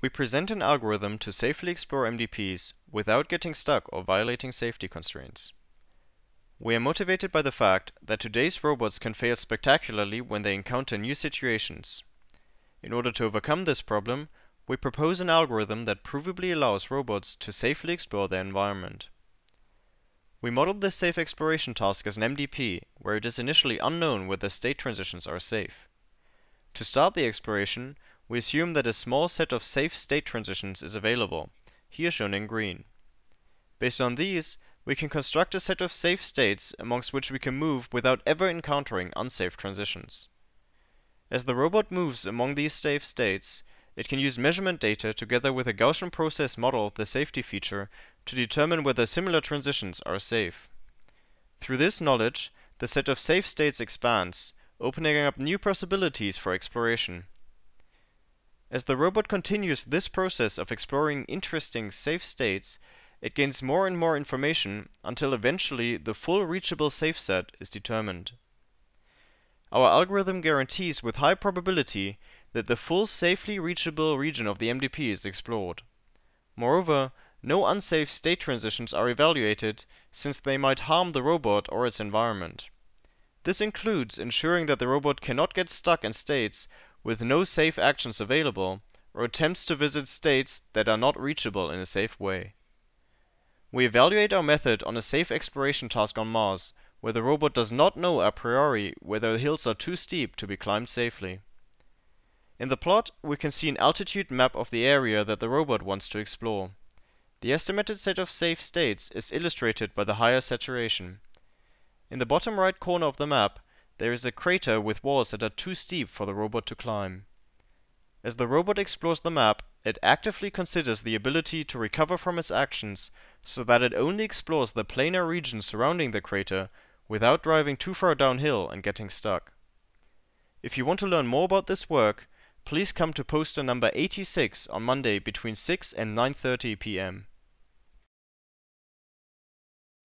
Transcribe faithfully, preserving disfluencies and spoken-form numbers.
We present an algorithm to safely explore M D Ps without getting stuck or violating safety constraints. We are motivated by the fact that today's robots can fail spectacularly when they encounter new situations. In order to overcome this problem, we propose an algorithm that provably allows robots to safely explore their environment. We modeled this safe exploration task as an M D P, where it is initially unknown whether state transitions are safe. To start the exploration, we assume that a small set of safe state transitions is available, here shown in green. Based on these, we can construct a set of safe states amongst which we can move without ever encountering unsafe transitions. As the robot moves among these safe states, it can use measurement data together with a Gaussian process model, the safety feature, to determine whether similar transitions are safe. Through this knowledge, the set of safe states expands, opening up new possibilities for exploration. As the robot continues this process of exploring interesting safe states, it gains more and more information until eventually the full reachable safe set is determined. Our algorithm guarantees with high probability that the full safely reachable region of the M D P is explored. Moreover, no unsafe state transitions are evaluated, since they might harm the robot or its environment. This includes ensuring that the robot cannot get stuck in states with no safe actions available, or attempts to visit states that are not reachable in a safe way. We evaluate our method on a safe exploration task on Mars, where the robot does not know a priori whether the hills are too steep to be climbed safely. In the plot, we can see an altitude map of the area that the robot wants to explore. The estimated set of safe states is illustrated by the higher saturation. In the bottom right corner of the map, there is a crater with walls that are too steep for the robot to climb. As the robot explores the map, it actively considers the ability to recover from its actions so that it only explores the planar region surrounding the crater without driving too far downhill and getting stuck. If you want to learn more about this work, please come to poster number eighty-six on Monday between six and nine thirty p m